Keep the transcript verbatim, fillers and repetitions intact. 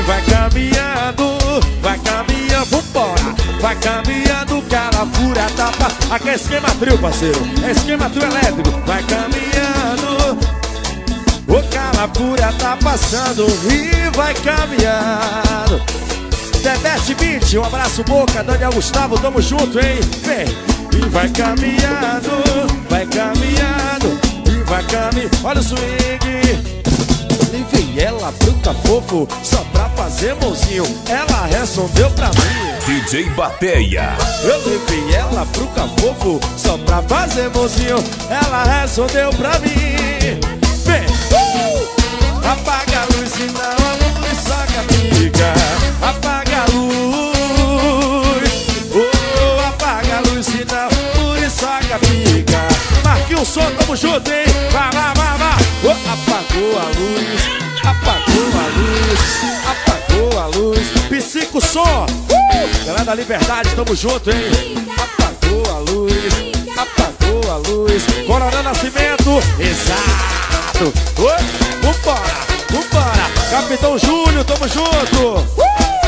vai caminhando, vai caminhando, vambora. Vai caminhando, cara, fura, tapa. Aqui é esquema trio, parceiro. É esquema trio elétrico. Vai caminhando, o Calapura tá passando e vai caminhando. Dedete Beat, um abraço Boca, Daniel Gustavo, tamo junto, hein? Vem! E vai caminhando, vai caminhando, e vai caminhando. Olha o swing. Levei ela bruta fofo, só pra fazer mãozinho. Ela respondeu pra mim. D J Bateia. Eu levei ela pro cafofo, só pra fazer mozinho. Ela respondeu pra mim. Vem! Uh! Apaga a luz, senão a luz só capiga. Apaga a luz. Oh, apaga a luz, senão a luz só capiga. Marquinhos som, tamo junto, hein? Vai, vai, vai, vai. Oh, apagou a luz, apagou a luz, apagou a luz. Psico som. Uh! Galera da Liberdade, tamo junto, hein? Apagou a luz, apagou a luz. Coronel Nascimento, exato. Oi, vambora, vambora. Capitão Júlio, tamo junto. Uh!